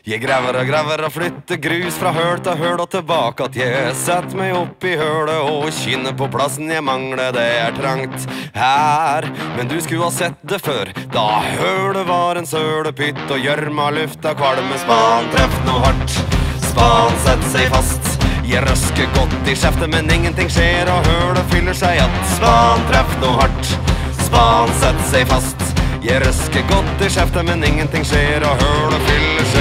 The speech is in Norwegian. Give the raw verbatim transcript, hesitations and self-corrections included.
Jeg graver og graver og flytter grus fra høl til høl og tilbake at jeg setter meg opp i hølet og kynner på plassen jeg mangler. Det er trangt her, men du skulle ha sett det før, da hølet var en sølepytt og gjørma lufta kvalme. Span treff noe hardt, span setter seg fast. Jeg røsker godt i kjeftet, men ingenting skjer og hølet fyller seg att. Span treff noe hardt, span setter seg fast. Jeg røsker godt i kjeftet, men ingenting skjer og hølet fyller seg.